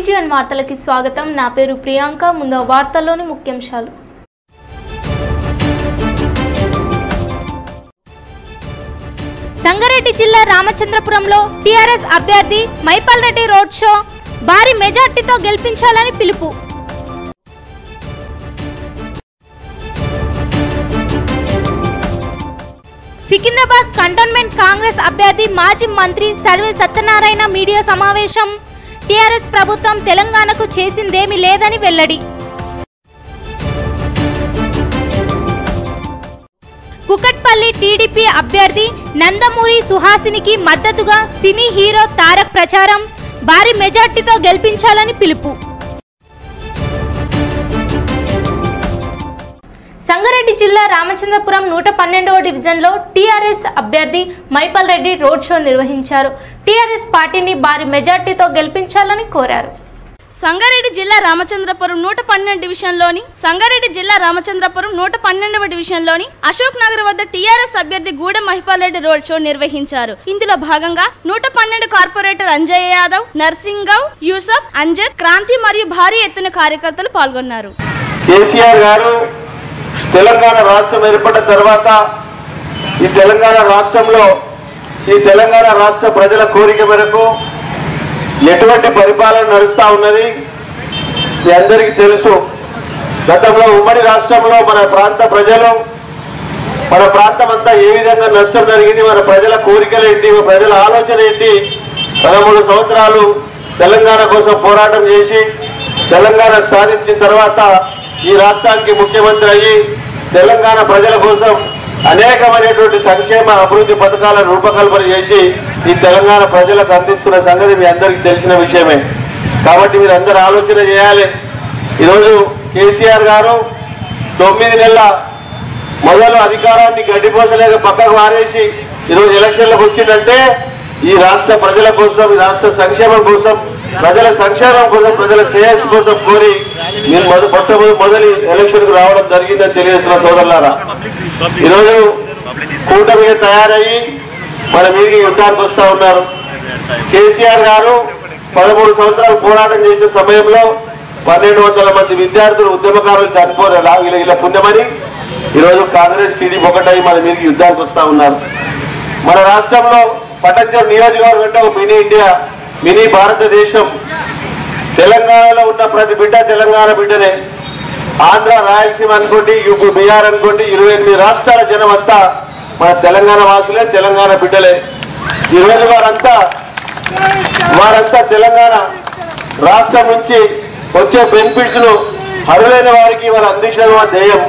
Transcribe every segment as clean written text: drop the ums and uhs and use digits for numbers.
TGN వార్తలకి స్వాగతం. నా పేరు ప్రియాంక. ముందు వార్తల్లోని ముఖ్యాంశాలు. సంగారెడ్డి జిల్లా రామచంద్రపురంలో టీఆర్ఎస్ అభ్యర్థి మైపాల్ రెడ్డి రోడ్ షో భారీ మెజార్టీతో గెలిపించాలని పిలుపు. సికింద్రాబాద్ కంటోన్మెంట్ కాంగ్రెస్ అభ్యర్థి మాజీ మంత్రి సర్వే సత్యనారాయణ మీడియా సమావేశం. టీఆర్ఎస్ ప్రభుత్వం తెలంగాణకు చేసిందేమీ లేదని వెల్లడి. కుకట్పల్లి టీడీపీ అభ్యర్థి నందమూరి సుహాసినికి మద్దతుగా సినీ హీరో తారక్ ప్రచారం. భారీ మెజార్టీతో గెలిపించాలని పిలుపు. సంగారెడ్డి జిల్లా రామచంద్రపురం 112వ డివిజన్లో టీఆర్ఎస్ అభ్యర్థి మైపాల్ రెడ్డి రోడ్ షో నిర్వహించారు. టీఆర్ఎస్ పార్టీని భారీ మెజార్టీతో గెలిపించాలని కోరారు. సంగారెడ్డి జిల్లా రామచంద్రపురం 112వ డివిజన్లోని అశోక్ నగర్ వద్ద టీఆర్ఎస్ అభ్యర్థి గూడెం మైపాల్ రెడ్డి రోడ్ షో నిర్వహించారు. ఇందులో భాగంగా 112 కార్పొరేటర్ అంజయ్ యాదవ్, నర్సింగ్ గౌడ్, యూసఫ్, అంజద్, క్రాంతి మరియు భారీ ఎత్తున కార్యకర్తలు పాల్గొన్నారు. కేసీఆర్ గారు తెలంగాణ రాష్ట్రం ఏర్పడిన తర్వాత ఈ తెలంగాణ రాష్ట్ర ప్రజల కోరిక మేరకు ఎటువంటి పరిపాలన నడుస్తా ఉన్నది మీ అందరికీ తెలుసు. గతంలో ఉమ్మడి రాష్ట్రంలో మన ప్రాంత ప్రజలు మన ప్రాంతం అంతా ఏ విధంగా నష్టం జరిగింది, మన ప్రజల కోరికలు ఏంటి, మన ప్రజల ఆలోచన ఏంటి. 13 సంవత్సరాలు తెలంగాణ కోసం పోరాటం చేసి తెలంగాణ సాధించిన తర్వాత ఈ రాష్ట్రానికి ముఖ్యమంత్రి అయ్యి తెలంగాణ ప్రజల కోసం అనేకమైనటువంటి సంక్షేమ అభివృద్ధి పథకాలను రూపకల్పన చేసి ఈ తెలంగాణ ప్రజలకు అందిస్తున్న సంగతి మీ అందరికీ తెలిసిన విషయమే. కాబట్టి మీరు అందరూ ఆలోచన చేయాలి. ఈరోజు కేసీఆర్ గారు 9 నెలల మొదలు అధికారాన్ని గడ్డిపోసలేక పక్కకు మారేసి ఈరోజు ఎలక్షన్లకు వచ్చిందంటే ఈ రాష్ట్ర ప్రజల కోసం, ఈ రాష్ట్ర సంక్షేమం కోసం, ప్రజల సంక్షేమం కోసం, ప్రజల శ్రేయస్సు కోసం కోరి మీరు మొదటి ఎలక్షన్ కు రావడం జరిగిందని తెలియజేస్తున్న సోదరులారా, ఈరోజు కూటమిగా తయారయ్యి మన మీదికి యుద్ధానికి వస్తా ఉన్నారు. కేసీఆర్ గారు 13 సంవత్సరాలు పోరాటం చేసిన సమయంలో 1200 మంది విద్యార్థులు ఉద్యమకారులు చనిపోయారు. ఇలా పుణ్యమని ఈరోజు కాంగ్రెస్ టీడీపీ ఒకటై మన మీదికి యుద్ధానికి వస్తా ఉన్నారు. మన రాష్ట్రంలో పట్టణం నియోజకవర్గం అంటే ఒక మినీ ఇండియా, మినీ భారతదేశం. తెలంగాణలో ఉన్న ప్రతి బిడ్డ తెలంగాణ బిడ్డనే. ఆంధ్ర, రాయలసీమ అనుకోండి, యూపీ, బీహార్ అనుకోండి, 28 రాష్ట్రాల జనం అంతా మన తెలంగాణ వాసులే, తెలంగాణ బిడ్డలే. ఈరోజు వారంతా తెలంగాణ రాష్ట్రం నుంచి వచ్చే బెనిఫిట్స్ ను అర్హులైన వారికి వారు అందించడం మా ధ్యేయం.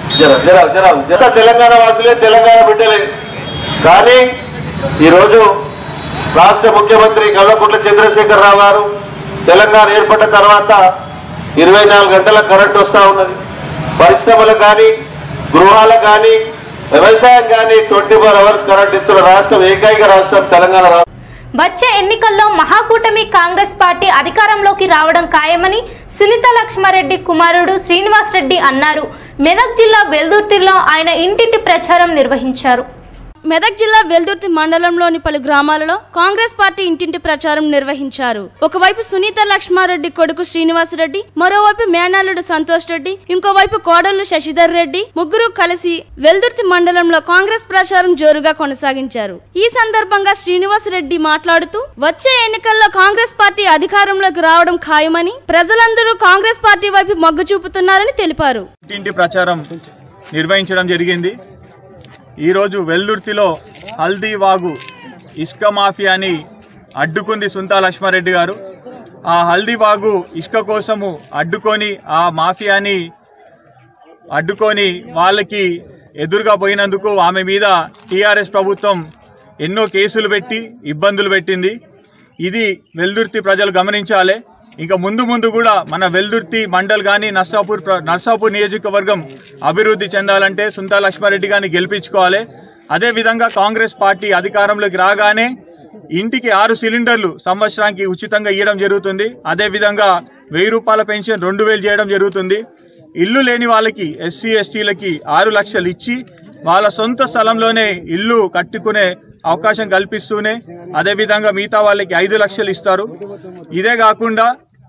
తెలంగాణ వాసులే, తెలంగాణ బిడ్డలే. కానీ ఈరోజు రాష్ట్ర ముఖ్యమంత్రి కల్వకుంట్ల చంద్రశేఖరరావు గారు తెలంగాణ ఏర్పడిన తర్వాత 24 గంటల కరెంట్ వస్తూ ఉన్నది. పరిశ్రమలకు కానీ, గృహాలకు కానీ, వ్యవసాయం కానీ 24 అవర్స్ కరెంట్ ఇస్తున్న రాష్ట్రం ఏకైక రాష్ట్రం తెలంగాణ రాష్ట్రం. వచ్చే ఎన్నికల్లో మహాకూటమి కాంగ్రెస్ పార్టీ అధికారంలోకి రావడం ఖాయమని సునీత లక్ష్మారెడ్డి కుమారుడు శ్రీనివాస్ రెడ్డి అన్నారు. మెదక్ జిల్లా వెల్దుర్తిలో ఆయన ఇంటింటి ప్రచారం నిర్వహించారు. మెదక్ జిల్లా వెల్దుర్తి మండలంలోని పలు గ్రామాలలో కాంగ్రెస్ పార్టీ ఇంటింటి ప్రచారం నిర్వహించారు. ఒకవైపు సునీత లక్ష్మారెడ్డి కొడుకు శ్రీనివాస్ రెడ్డి, మరోవైపు మేనల్లుడు సంతోష్ రెడ్డి, ఇంకోవైపు కోడళ్లు శశిధర్ రెడ్డి, ముగ్గురు కలిసి వెల్దుర్తి మండలంలో కాంగ్రెస్ ప్రచారం జోరుగా కొనసాగించారు. ఈ సందర్భంగా శ్రీనివాస్ రెడ్డి మాట్లాడుతూ వచ్చే ఎన్నికల్లో కాంగ్రెస్ పార్టీ అధికారంలోకి రావడం ఖాయమని, ప్రజలందరూ కాంగ్రెస్ పార్టీ వైపు మొగ్గు చూపుతున్నారని తెలిపారు. ఇంటింటి ప్రచారం నిర్వహించడం జరిగింది. ఈరోజు వెల్దుర్తిలో హల్దీ వాగు ఇసుక మాఫియాని అడ్డుకుంది సునీత లక్ష్మారెడ్డి గారు. ఆ హల్దీ వాగు ఇసుక కోసము అడ్డుకొని ఆ మాఫియాని అడ్డుకొని వాళ్ళకి ఎదురుగా పోయినందుకు ఆమె మీద టీఆర్ఎస్ ప్రభుత్వం ఎన్నో కేసులు పెట్టి ఇబ్బందులు పెట్టింది. ఇది వెల్దుర్తి ప్రజలు గమనించాలి. ఇంకా ముందు కూడా మన వెల్దుర్తి మండల్ గాని నర్సాపూర్ నియోజకవర్గం అభివృద్ధి చెందాలంటే సునీత లక్ష్మారెడ్డి గారిని గెలిపించుకోవాలి. అదే విధంగా కాంగ్రెస్ పార్టీ అధికారంలోకి రాగానే ఇంటికి 6 సిలిండర్లు సంవత్సరానికి ఉచితంగా ఇవ్వడం జరుగుతుంది. అదే విధంగా 1000 రూపాయల పెన్షన్ 2000 చేయడం జరుగుతుంది. ఇల్లు లేని వాళ్ళకి ఎస్సీ ఎస్టీలకి 6 లక్షలు ఇచ్చి వాళ్ళ సొంత స్థలంలోనే ఇల్లు కట్టుకునే అవకాశం కల్పిస్తూనే అదే విధంగా మిగతా వాళ్ళకి 5 లక్షలు ఇస్తారు. ఇదే కాకుండా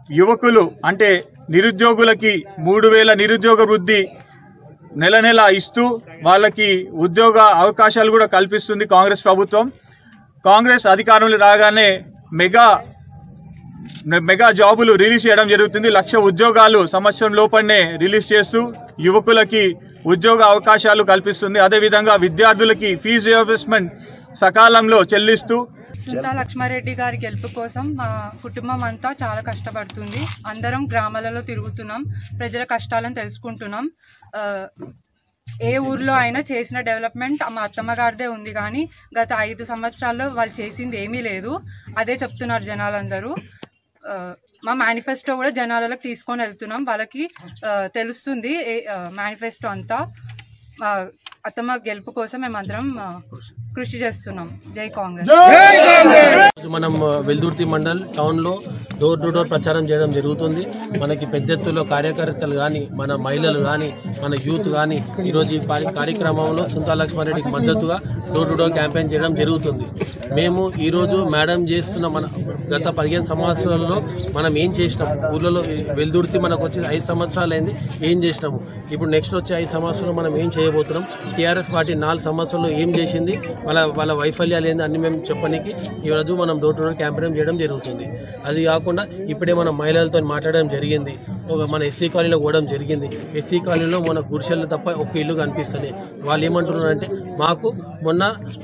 యువకులు అంటే నిరుద్యోగులకి 3,000 నిరుద్యోగ వృద్ధి నెల నెల ఇస్తూ వాళ్ళకి ఉద్యోగ అవకాశాలు కూడా కల్పిస్తుంది కాంగ్రెస్ ప్రభుత్వం. కాంగ్రెస్ అధికారంలో రాగానే మెగా జాబులు రిలీజ్ చేయడం జరుగుతుంది. 1,00,000 ఉద్యోగాలు సంవత్సరం లోపలనే రిలీజ్ చేస్తూ యువకులకి ఉద్యోగ అవకాశాలు కల్పిస్తుంది. అదేవిధంగా విద్యార్థులకి ఫీజు రియంబర్స్మెంట్ సకాలంలో చెల్లిస్తూ సుంతా లక్ష్మారెడ్డి గారి గెలుపు కోసం మా కుటుంబం అంతా చాలా కష్టపడుతుంది. అందరం గ్రామాలలో తిరుగుతున్నాం, ప్రజల కష్టాలను తెలుసుకుంటున్నాం. ఏ ఊర్లో అయినా చేసిన డెవలప్మెంట్ మా అత్తమ్మ గారిదే ఉంది, కానీ గత 5 సంవత్సరాల్లో వాళ్ళు చేసింది ఏమీ లేదు. అదే చెప్తున్నారు జనాలందరూ. మా మేనిఫెస్టో కూడా జనాలకు తీసుకొని వెళ్తున్నాం, వాళ్ళకి తెలుస్తుంది మేనిఫెస్టో అంతా. అత్తమ్మ గెలుపు కోసం మేమందరం కృషి చేస్తున్నాం. జై కాంగ్రెస్. మనం వెల్దుర్తి మండల్ టౌన్ లో డోర్ టు డోర్ ప్రచారం చేయడం జరుగుతుంది. మనకి పెద్ద ఎత్తులో కార్యకర్తలు కానీ, మన మహిళలు కానీ, మన యూత్ కానీ ఈరోజు ఈ కార్యక్రమంలో సుంతా లక్ష్మారెడ్డికి మద్దతుగా డోర్ టు డోర్ క్యాంపెయిన్ చేయడం జరుగుతుంది. మేము ఈరోజు మేడం చేస్తున్న మన గత 15 సంవత్సరాల్లో మనం ఏం చేసినాం, ఊళ్ళలో వెల్దుర్తి మనకు వచ్చి 5 సంవత్సరాలు అయింది, ఏం చేసినాము, ఇప్పుడు నెక్స్ట్ వచ్చే 5 సంవత్సరాలు మనం ఏం చేయబోతున్నాం, టీఆర్ఎస్ పార్టీ 4 సంవత్సరాల్లో ఏం చేసింది, వాళ్ళ వైఫల్యాలు ఏంది అన్ని మేము చెప్పడానికి ఈరోజు మనం డోర్ టు డోర్ క్యాంపెయిన్ చేయడం జరుగుతుంది. అది కాకుండా ఇప్పుడే మనం మహిళలతో మాట్లాడడం జరిగింది. మన ఎస్సీ కాలనీలో పోవడం జరిగింది. ఎస్సీ కాలనీలో మన గుడిసెలు తప్ప ఒక్క ఇల్లు కనిపిస్తుంది. వాళ్ళు ఏమంటున్నారంటే మాకు మొన్న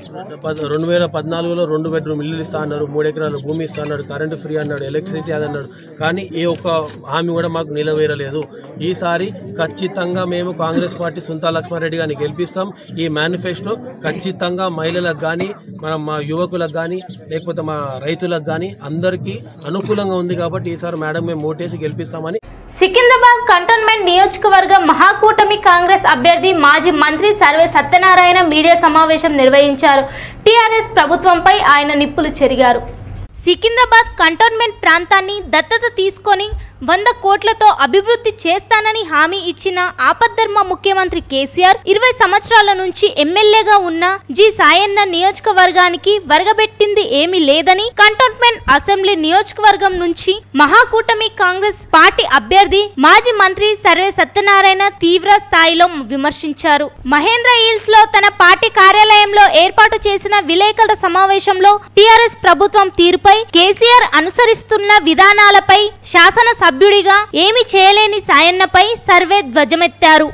2014లో 2 బెడ్రూమ్ ఇల్లు ఇస్తా అన్నారు, 3 ఎకరాల భూమి ఇస్తా అన్నాడు, కరెంటు ఫ్రీ అన్నాడు, ఎలక్ట్రిసిటీ అది అన్నాడు, కానీ ఏ ఒక్క హామీ కూడా మాకు నిలవేరలేదు. ఈసారి ఖచ్చితంగా మేము కాంగ్రెస్ పార్టీ సుంతా లక్ష్మారెడ్డి గారిని గెలిపిస్తాం. ఈ మేనిఫెస్టో ఖచ్చితంగా మహిళలకు కానీ, మా యువకులకు కానీ, లేకపోతే మా రైతులకు కానీ అందరికీ అనుకూలంగా ఉంది. కాబట్టి ఈసారి మేడం మేము ఓటేసి గెలిపిస్తామని. సికింద్రాబాద్ కంటోన్మెంట్ నియోజకవర్గ మహాకూటమి కాంగ్రెస్ అభ్యర్థి మాజీ మంత్రి సర్వే సత్యనారాయణ మీడియా సమావేశం నిర్వహించారు. టీఆర్ఎస్ ప్రభుత్వంపై ఆయన నిప్పులు చెరిగారు. సికింద్రాబాద్ కంటోన్మెంట్ ప్రాంతాన్ని దత్తత తీసుకొని 100 కోట్లతో అభివృద్ధి చేస్తానని హామీ ఇచ్చిన ఆపద్ధర్మ ముఖ్యమంత్రి కేసీఆర్ 20 సంవత్సరాల నుంచి ఎమ్మెల్యేగా ఉన్న జి సాయన్న నియోజకవర్గానికి వరగబెట్టింది ఏమీ లేదని కంటోన్మెంట్ అసెంబ్లీ నియోజకవర్గం నుంచి మహాకూటమి కాంగ్రెస్ పార్టీ అభ్యర్థి మాజీ మంత్రి సర్వే సత్యనారాయణ తీవ్ర స్థాయిలో విమర్శించారు. మహేంద్ర హిల్స్ లో తన పార్టీ కార్యాలయంలో ఏర్పాటు చేసిన విలేకరుల సమావేశంలో టీఆర్ఎస్ ప్రభుత్వం తీరుపై కేసీఆర్ అనుసరిస్తున్న విధానాలపై శాసన సభ్యుడిగా ఏమి చేయలేని సాయన్నపై సర్వే ధ్వజమెత్తారు.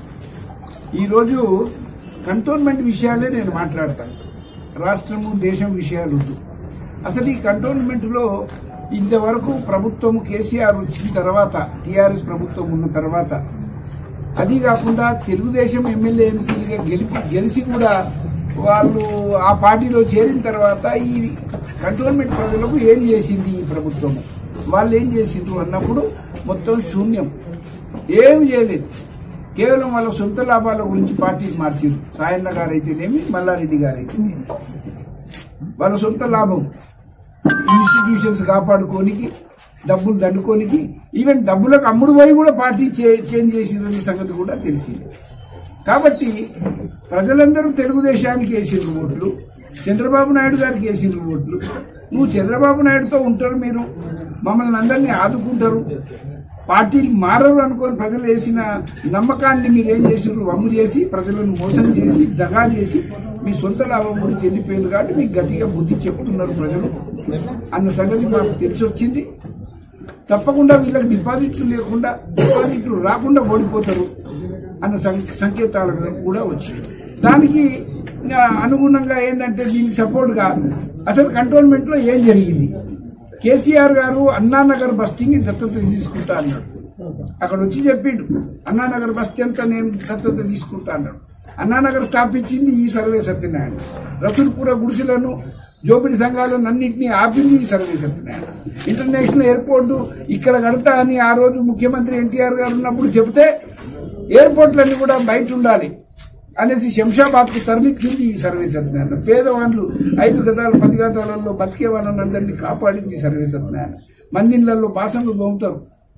ఈరోజు కంటోన్మెంట్ విషయాలే నేను మాట్లాడతాను, రాష్ట్రము దేశం విషయాలు. అసలు ఈ కంటోన్మెంట్ లో ఇంతవరకు ప్రభుత్వం కేసీఆర్ వచ్చిన తర్వాత, టీఆర్ఎస్ ప్రభుత్వం ఉన్న తర్వాత, అది కాకుండా తెలుగుదేశం ఎమ్మెల్యే ఎంపీలుగా గెలిచి కూడా వాళ్ళు ఆ పార్టీలో చేరిన తర్వాత ఈ కంటోన్మెంట్ ప్రజలకు ఏం చేసింది ఈ ప్రభుత్వం, వాళ్ళు ఏం చేసిండ్రు అన్నప్పుడు మొత్తం శూన్యం, ఏమి చేయలేదు. కేవలం వాళ్ళ సొంత లాభాల గురించి పార్టీని మార్చారు. సాయన్న గారు అయితేనేమి, మల్లారెడ్డి గారు అయితేనేమి, వాళ్ళ సొంత లాభం, ఇన్స్టిట్యూషన్స్ కాపాడుకోనికి, డబ్బులు దండుకోనికి, ఈవెన్ డబ్బులకు అమ్ముడు పోయి కూడా పార్టీ చేంజ్ చేసిందనే సంగతి కూడా తెలిసింది. కాబట్టి ప్రజలందరూ తెలుగుదేశానికి వేసిండ్రు ఓట్లు, చంద్రబాబు నాయుడు గారికి వేసిండ్రు ఓట్లు. నువ్వు చంద్రబాబు నాయుడుతో ఉంటారు, మీరు మమ్మల్ని అందరినీ ఆదుకుంటారు, పార్టీలు మారరు అనుకొని ప్రజలు వేసిన నమ్మకాన్ని మీరు ఏం చేసినారు, వమ్ము చేసి ప్రజలను మోసం చేసి దగా చేసి మీ సొంత లాభం గురించి వెళ్ళిపోయింది. కాబట్టి మీకు గట్టిగా బుద్ధి చెప్తున్నారు ప్రజలు అన్న సంగతి మాకు తెలిసి వచ్చింది. తప్పకుండా వీళ్ళకి డిపాజిట్లు రాకుండా ఓడిపోతారు అన్న సంకేతాలు కూడా వచ్చాయి. దానికి అనుగుణంగా ఏంటంటే దీనికి సపోర్ట్ గా అసలు కంటోన్మెంట్ లో ఏం జరిగింది, కేసీఆర్ గారు అన్నానగర్ బస్తీని దత్తత తీసుకుంటా అన్నాడు. అక్కడ వచ్చి చెప్పిండు అన్నానగర్ బస్తీ అంతా నేను దత్తత తీసుకుంటా అన్నాడు. అన్నానగర్ స్థాపించింది ఈ సర్వే సత్యనారాయణ. రసూల్పుర గుడిసెలను, జోపిడి సంఘాలను అన్నింటినీ ఆపింది ఈ సర్వే సత్యనారాయణ. ఇంటర్నేషనల్ ఎయిర్పోర్టు ఇక్కడ కడతా అని ఆ రోజు ముఖ్యమంత్రి ఎన్టీఆర్ గారు ఉన్నప్పుడు చెబితే ఎయిర్పోర్ట్లన్నీ కూడా బయట ఉండాలి అనేసి శంషాబాద్ కు తరలించింది ఈ సర్వే సత్యనారాయణ. పేదవాళ్ళు 5 గదాలు 10 గదాలలో బతికే వాళ్ళని అందరినీ కాపాడింది ఈ సర్వే సత్యనారాయణ. మందిళ్ళల్లో బాసనలు దోముతారు,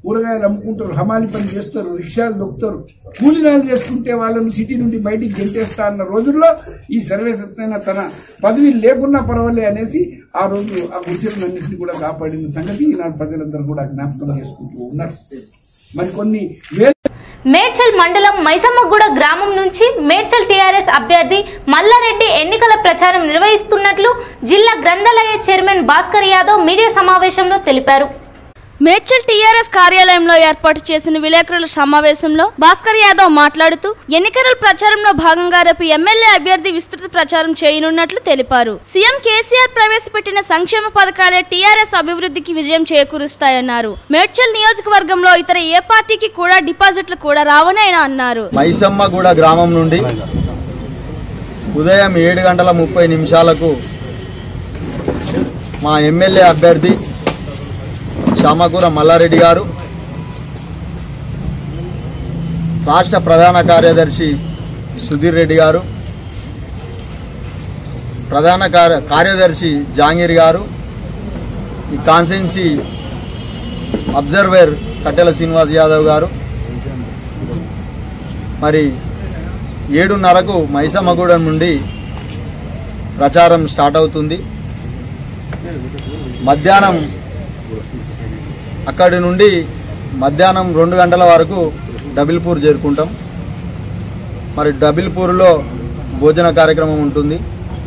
కూరగాయలు అమ్ముకుంటారు, హమాలి పని చేస్తారు, రిక్షాలు దొక్కుతారు, కూలీనాలు చేసుకుంటే వాళ్ళను సిటీ నుండి బయటికి గెంటేస్తా అన్న రోజుల్లో ఈ సర్వేసత్యన తన పదవి లేకున్నా పర్వాలే అనేసి ఆ రోజు ఆ గుడిసెలన్నింటినీ కూడా కాపాడిన సంగతి ఈనాడు ప్రజలందరూ కూడా జ్ఞాపకం చేసుకుంటూ ఉన్నారు. మరికొన్ని మేడ్చల్ మండలం మైసమ్మగూడ గ్రామం నుంచి మేడ్చల్ టీఆర్ఎస్ అభ్యర్థి మల్లారెడ్డి ఎన్నికల ప్రచారం నిర్వహిస్తున్నట్లు జిల్లా గ్రంథాలయ చైర్మన్ భాస్కర్ యాదవ్ మీడియా సమావేశంలో తెలిపారు. మేడ్చల్ టీఆర్ఎస్ కార్యాలయంలో ఏర్పాటు చేసిన విలేకరుల సమావేశంలో భాస్కర్ యాదవ్ మాట్లాడుతూ ఎన్నికల ప్రచారంలో భాగంగా రేపు ఎమ్మెల్యే అభ్యర్థి విస్తృత ప్రచారం చేయనున్నట్లు తెలిపారు. సీఎం కేసీఆర్ ప్రవేశపెట్టిన సంక్షేమ పథకాలే టీఆర్ఎస్ అభివృద్ధికి విజయం చేకూరుస్తాయన్నారు. మేడ్చల్ నియోజకవర్గంలో ఇతర ఏ పార్టీకి కూడా డిపాజిట్లు కూడా రావని ఆయన అన్నారు. మైసమ్మగూడ గ్రామం నుండి ఉదయం 7:30 మా ఎమ్మెల్యే అభ్యర్థి చామకూర మల్లారెడ్డి గారు, రాష్ట్ర ప్రధాన కార్యదర్శి సుధీర్ రెడ్డి గారు, ప్రధాన కార్యదర్శి జాంగీర్ గారు, ఈ కాన్స్టిట్యున్సీ అబ్జర్వర్ కట్టెల శ్రీనివాస్ యాదవ్ గారు మరి 7:30కు మైసమ్మగూడెం నుండి ప్రచారం స్టార్ట్ అవుతుంది. మధ్యాహ్నం అక్కడి నుండి మధ్యాహ్నం 2 గంటల వరకు డబిల్పూర్ చేరుకుంటాం. మరి డబిల్పూర్లో భోజన కార్యక్రమం ఉంటుంది.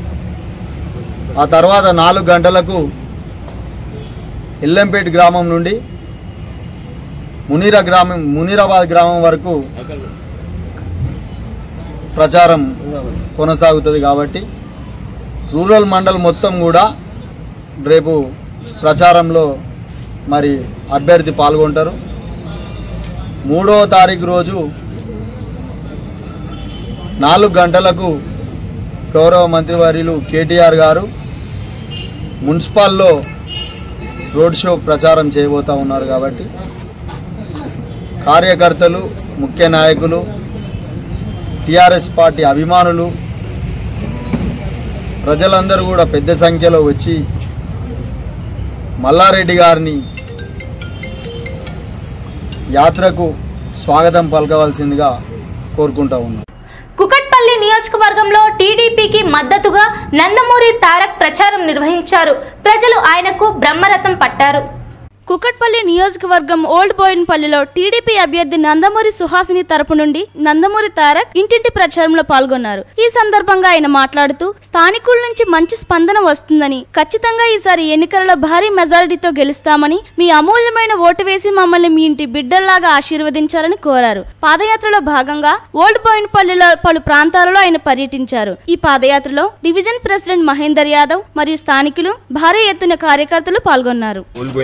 ఆ తర్వాత 4 గంటలకు ఎల్లంపేట గ్రామం నుండి మునీరాబాద్ గ్రామం వరకు ప్రచారం కొనసాగుతుంది. కాబట్టి రూరల్ మండల్ మొత్తం కూడా రేపు ప్రచారంలో మరి అభ్యర్థి పాల్గొంటారు. 3వ తారీఖు రోజు 4 గంటలకు గౌరవ మంత్రివర్యులు కేటీఆర్ గారు మున్సిపల్లో రోడ్ షో ప్రచారం చేయబోతా ఉన్నారు. కాబట్టి కార్యకర్తలు, ముఖ్య నాయకులు, టీఆర్ఎస్ పార్టీ అభిమానులు, ప్రజలందరూ కూడా పెద్ద సంఖ్యలో వచ్చి మల్లారెడ్డి గారిని యాత్రకు స్వాగతం పలకవలసిందిగా కోరుకుంటా ఉన్నాం. కుకట్పల్లి నియోజకవర్గంలో టీడీపీకి మద్దతుగా నందమూరి తారక్ ప్రచారం నిర్వహించారు. ప్రజలు ఆయనకు బ్రహ్మరథం పట్టారు. కుకట్పల్లి నియోజకవర్గం ఓల్డ్ బోయిన్పల్లిలో టీడీపీ అభ్యర్థి నందమూరి సుహాసిని తరపు నుండి నందమూరి తారక్ ఇంటింటి ప్రచారంలో పాల్గొన్నారు. ఈ సందర్భంగా ఆయన మాట్లాడుతూ స్థానికుల నుంచి మంచి స్పందన వస్తుందని, ఖచ్చితంగా ఈసారి ఎన్నికలలో భారీ మెజారిటీతో గెలుస్తామని, మీ అమూల్యమైన ఓటు వేసి మమ్మల్ని మీ ఇంటి బిడ్డల్లాగా ఆశీర్వదించాలని కోరారు. పాదయాత్రలో భాగంగా ఓల్డ్ బోయిన్పల్లిలో పలు ప్రాంతాలలో ఆయన పర్యటించారు. ఈ పాదయాత్రలో డివిజన్ ప్రెసిడెంట్ మహేందర్ యాదవ్ మరియు స్థానికులు భారీ ఎత్తున కార్యకర్తలు పాల్గొన్నారు.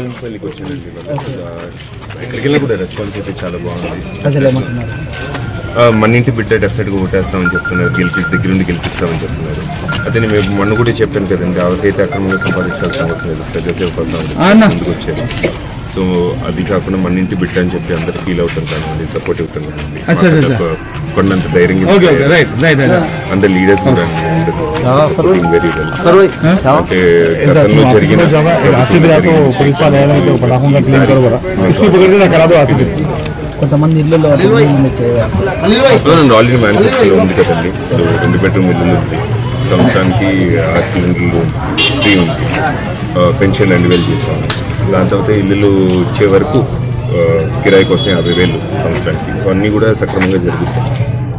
ఎక్కడికి కూడా రెస్పాన్స్ అయితే చాలా బాగుంది. మన ఇంటి బిడ్డ డెఫినెట్ గా ఓటేస్తామని చెప్తున్నారు, దగ్గరుండి గెలిపిస్తామని చెప్తున్నారు. అదే మేము మొన్న కూడా చెప్పాను కదండి, అవకైతే అక్రమంగా సంపాదించాల్సిన అవసరం లేదు, ప్రజాసేవ కోసం ముందుకు వచ్చేది. సో అది కాకుండా మన ఇంటి బిడ్డ అని చెప్పి అందరు ఫీల్ అవుతారు కానివ్వండి, సపోర్ట్ అవుతారు కానివ్వండి, కొన్నంత ధైర్యంగా అందరు లీడర్స్ కూడా వెరీ వెల్. అంటే గతంలో జరిగిన కొంతమంది ఇళ్ళలో ఆల్రెడీ మేనిఫెస్టోలో ఉంది కదండి. 2 బెడ్రూమ్ ఇల్లు ఉంది, సంవత్సరానికి 6 సిలిండర్లు ఫ్రీ ఉంది, పెన్షన్ 2000 చేశాము. దాని తర్వాత ఇల్లు ఇచ్చే వరకు కిరాయి కోసం 50,000 సంవత్సరానికి. సో అన్ని కూడా సక్రమంగా జరుగుతాయి.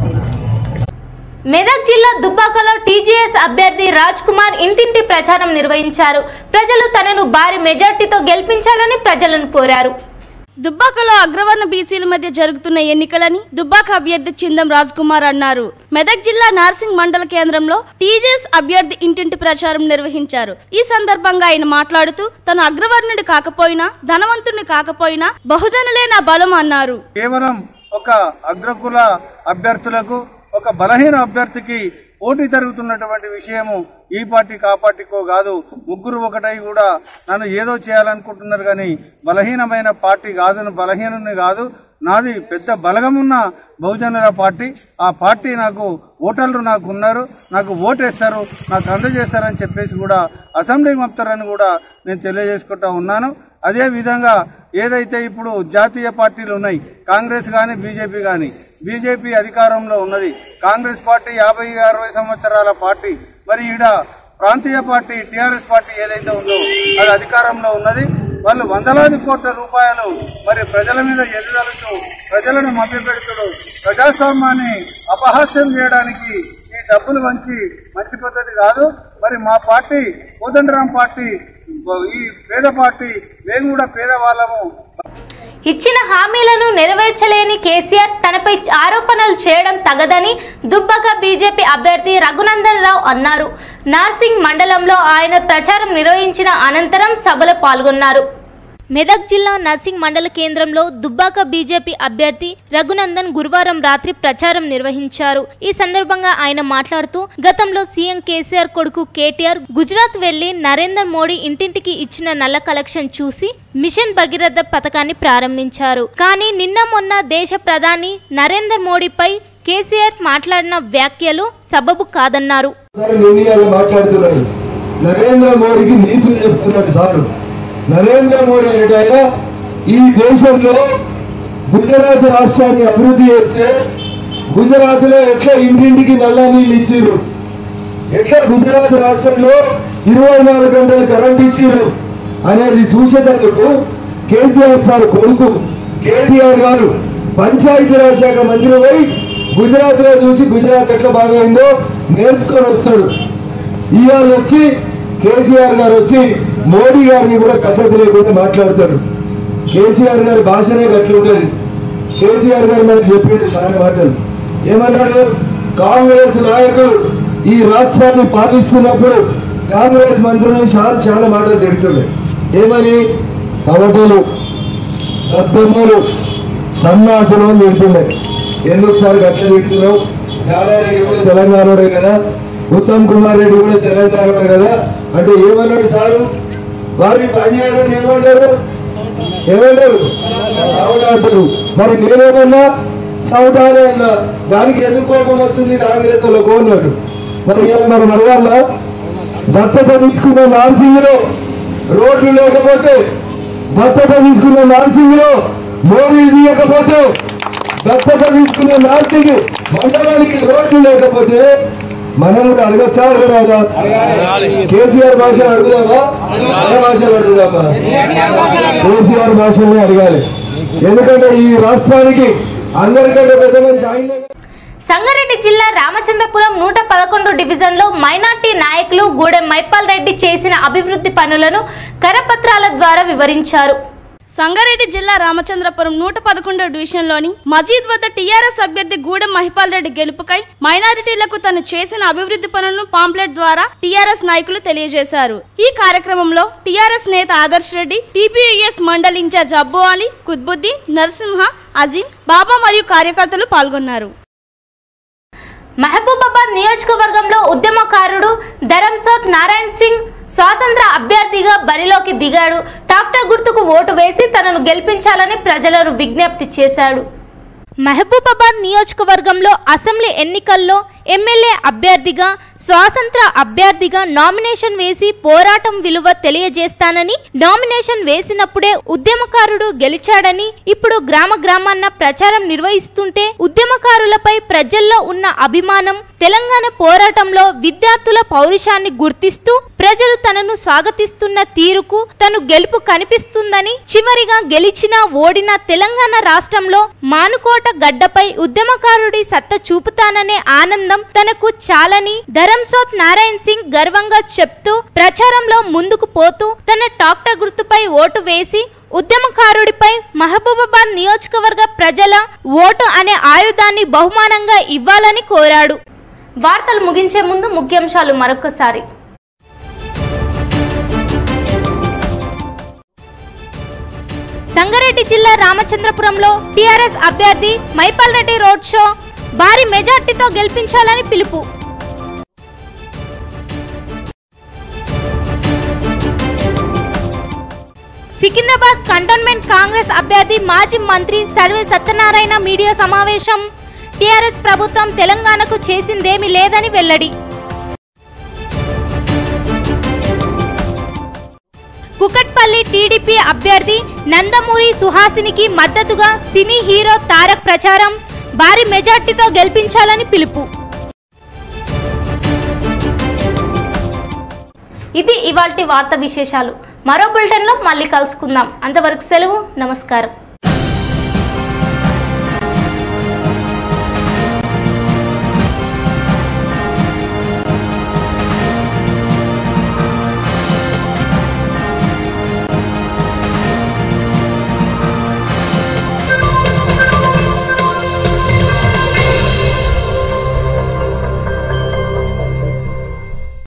మెదక్ జిల్లా దుబ్బాకలో టీజేఎస్ అభ్యర్థి రాజ్ కుమార్ ఇంటింటి ప్రచారం నిర్వహించారు. ప్రజలు తనను భారీ మెజార్టీతో గెలిపించాలని ప్రజలను కోరారు. దుబ్బాకలో అగ్రవర్ణ బీసీల మధ్య జరుగుతున్న ఎన్నికలని దుబ్బాక అభ్యర్థి చిందం రాజ్ కుమార్ అన్నారు. మెదక్ జిల్లా నార్సింగ్ మండల కేంద్రంలో టీజేఎస్ అభ్యర్థి ఇంటింటి ప్రచారం నిర్వహించారు. ఈ సందర్భంగా ఆయన మాట్లాడుతూ తను అగ్రవర్ణుడు కాకపోయినా, ధనవంతుడిని కాకపోయినా బహుజనులే నా బలం అన్నారు. కేవలం ఒక అగ్రకుల అభ్యర్థులకు, ఒక బలహీన అభ్యర్థికి పోటీ జరుగుతున్నటువంటి విషయము ఈ పార్టీకి ఆ పార్టీకో కాదు. ముగ్గురు ఒకటై కూడా నన్ను ఏదో చేయాలనుకుంటున్నారు, కానీ బలహీనమైన పార్టీ కాదు, బలహీనుని కాదు, నాది పెద్ద బలగమున్న బహుజనుల పార్టీ. ఆ పార్టీ నాకు ఓటర్లు నాకు ఉన్నారు, నాకు ఓటేస్తారు, నాకు అందజేస్తారని చెప్పేసి కూడా అసెంబ్లీకి పంపుతారని కూడా నేను తెలియజేసుకుంటా ఉన్నాను. అదే విధంగా ఏదైతే ఇప్పుడు జాతీయ పార్టీలు ఉన్నాయి, కాంగ్రెస్ గాని బీజేపీ గాని, బీజేపీ అధికారంలో ఉన్నది, కాంగ్రెస్ పార్టీ 50-60 సంవత్సరాల పార్టీ, మరి ఈడ ప్రాంతీయ పార్టీ టీఆర్ఎస్ పార్టీ ఏదైతే ఉందో అది అధికారంలో ఉన్నది. వాళ్ళు వందలాది కోట్ల రూపాయలు మరి ప్రజల మీద ఎదురలుతూ ప్రజలను మభ్యపెడుతూ ప్రజాస్వామ్యాన్ని అపహాస్యం చేయడానికి ఈ డబ్బులు మంచి పద్ధతి కాదు. మరి మా పార్టీ కోదండరాం పార్టీ ఈ పేద పార్టీ, మేము కూడా పేదవాళ్ళము. ఇచ్చిన హామీలను నెరవేర్చలేని కేసీఆర్ తనపై ఆరోపణలు చేయడం తగదని దుబ్బాక బీజేపీ అభ్యర్థి రఘునందన్ రావు అన్నారు. నార్సింగ్ మండలంలో ఆయన ప్రచారం నిర్వహించిన అనంతరం సభలో పాల్గొన్నారు. మెదక్ జిల్లా నర్సింగ్ మండల కేంద్రంలో దుబ్బాక బీజేపీ అభ్యర్థి రఘునందన్ గురువారం రాత్రి ప్రచారం నిర్వహించారు. ఈ సందర్భంగా ఆయన మాట్లాడుతూ గతంలో సీఎం కేసీఆర్ కొడుకు కేటీఆర్ గుజరాత్ వెళ్లి నరేంద్ర మోడీ ఇంటింటికి ఇచ్చిన నల్ల కలెక్షన్ చూసి మిషన్ భగీరథ పథకాన్ని ప్రారంభించారు. కానీ నిన్న మొన్న దేశ ప్రధాని నరేంద్ర మోడీపై కేసీఆర్ మాట్లాడిన వ్యాఖ్యలు సబబు కాదన్నారు. నరేంద్ర మోడీకి నీతులు చెప్తున్నాడు సార్. నరేంద్ర మోడీ అనేటైనా ఈ దేశంలో గుజరాత్ రాష్ట్రాన్ని అభివృద్ధి చేస్తే గుజరాత్ లో ఎట్లా ఇంటింటికి నల్ల నీళ్ళు ఇచ్చిర్రు, ఎట్లా గుజరాత్ రాష్ట్రంలో 24 గంటలు కరెంట్ ఇచ్చిర్రు అనేది చూసేందుకు కేసీఆర్ సార్ కొడుకు కేటీఆర్ గారు పంచాయతీరాజ్ శాఖ మంత్రి పోయి గుజరాత్ లో చూసి గుజరాత్ ఎట్లా బాగా అయిందో నేర్చుకొని వస్తాడు. ఇవాళ వచ్చి కేసీఆర్ గారు వచ్చి మోడీ గారిని కూడా పద్ధతి లేకుండా మాట్లాడతాడు. కేసీఆర్ గారి భాషనే అట్లుంటది. కేసీఆర్ గారు మనకు చెప్పింది చాలా మాటలు. ఏమన్నాడు? కాంగ్రెస్ నాయకులు ఈ రాష్ట్రాన్ని పాలిస్తున్నప్పుడు కాంగ్రెస్ మంత్రులు చాలా మాటలు తిడుతున్నాయి. ఏమని? సవటలు, దద్దమ్మలు, సన్నాసులు అని తిడుతున్నాయి. ఎందుకు సార్ గట్ల తిడుతున్నావు? జాలారెడ్డి కూడా తెలంగాణడే కదా, ఉత్తమ్ కుమార్ రెడ్డి కూడా తెలంగాణడే కదా అంటే ఏమన్నాడు సారు? వారికి పనిచేయడం ఏమంటారు? సౌటాంటారు. మరి నేనేమన్నా సౌటానే అన్నా, దానికి ఎందుకు కోపం వస్తుంది కాంగ్రెస్ వాళ్ళకు అన్నాడు. మరి మనం అడగాల, దత్తత తీసుకున్న నార్సింగ్ లో రోడ్లు లేకపోతే, దత్తత తీసుకున్న నార్సింగ్ లో మోడీ తీయకపోతే, దత్తత తీసుకున్న నార్సింగ్ మండలానికి రోడ్లు లేకపోతే మనం కూడా అడగచ్చా అడగరాదా? కేసీఆర్ భాషను అడుగుదామా, మన భాషను అడుగుదామా? కేసీఆర్ భాషనే అడగాలి. ఎందుకంటే ఈ రాష్ట్రానికి అందరికంటే పెద్ద మనిషి ఆయన. సంగారెడ్డి జిల్లా రామచంద్రపురం 111 డివిజన్లో మైనార్టీ నాయకులు గూడెం మైపాల్ రెడ్డి చేసిన అభివృద్ధి పనులను కరపత్రాల ద్వారా వివరించారు. సంగారెడ్డి జిల్లా రామచంద్రపురం 111 డివిజన్లోని మజీద్ వద్ద టీఆర్ఎస్ అభ్యర్థి గూడెం మహిపాల్ రెడ్డి గెలుపుకై మైనారిటీలకు తను చేసిన అభివృద్ధి పనులను పాంప్లెట్ ద్వారా టీఆర్ఎస్ నాయకులు తెలియజేశారు. ఈ కార్యక్రమంలో టీఆర్ఎస్ నేత ఆదర్శ్ రెడ్డి, టీపీయూఎస్ మండల్ ఇన్ఛార్జ్ అబ్బు అలీ, కుత్బుద్దీన్, నరసింహ, అజీం, బాబా మరియు కార్యకర్తలు పాల్గొన్నారు. మహబూబాబాద్ నియోజకవర్గంలో ఉద్యమకారుడు ధరంసోత్ నారాయణ్ సింగ్ స్వాతంత్ర అభ్యర్థిగా బరిలోకి దిగాడు. ట్రాక్టర్ గుర్తుకు ఓటు వేసి తనను గెలిపించాలని ప్రజలను విజ్ఞప్తి చేశాడు. మహబూబాబాద్ నియోజకవర్గంలో అసెంబ్లీ ఎన్నికల్లో ఎమ్మెల్యే అభ్యర్థిగా, స్వాతంత్ర అభ్యర్థిగా నామినేషన్ వేసి పోరాటం విలువ తెలియజేస్తానని, నామినేషన్ వేసినప్పుడే ఉద్యమకారుడు గెలిచాడని, ఇప్పుడు గ్రామాన్న ప్రచారం నిర్వహిస్తుంటే ఉద్యమకారులపై ప్రజల్లో ఉన్న అభిమానం, తెలంగాణ పోరాటంలో విద్యార్థుల పౌరుషాన్ని గుర్తిస్తూ ప్రజలు తనను స్వాగతిస్తున్న తీరుకు తను గెలుపు కనిపిస్తుందని, చివరిగా గెలిచినా ఓడినా తెలంగాణ రాష్ట్రంలో మానుకోట గడ్డపై ఉద్యమకారుడి సత్తా చూపుతాననే ఆనందం తనకు చాలని ధరంసోత్ నారాయణ్ సింగ్ గర్వంగా చెప్తూ ప్రచారంలో ముందుకు పోతూ తన ట్రాక్టర్ గుర్తుపై ఓటు వేసి ఉద్యమకారుడిపై మహబూబాబాద్ నియోజకవర్గ ప్రజల ఓటు అనే ఆయుధాన్ని బహుమానంగా ఇవ్వాలని కోరాడు. వార్తలు ముగించే ముందు ముఖ్యాంశాలు మరొకసారి. సంగారెడ్డి జిల్లా రామచంద్రపురంలో టీఆర్ఎస్ అభ్యర్థి మైపాల్ రెడ్డి రోడ్ షో, భారీ మెజార్టీతో గెలిపించాలని పిలుపు. సికింద్రాబాద్ కంటోన్మెంట్ కాంగ్రెస్ అభ్యర్థి మాజీ మంత్రి సర్వే సత్యనారాయణ మీడియా సమావేశం. టీఆర్ఎస్ ప్రభుత్వం తెలంగాణకు చేసిందేమీ లేదని వెల్లడి. కుకట్పల్లి టీడీపీ అభ్యర్థి నందమూరి సుహాసినికి మద్దతుగా సినీ హీరో తారక్ ప్రచారం, భారీ మెజార్టీతో గెలిపించాలని పిలుపు. ఇది ఇవాల్టి వార్తా విశేషాలు. మరో బులెటిన్లో మళ్ళీ కలుసుకుందాం. అంతవరకు సెలవు. నమస్కారం.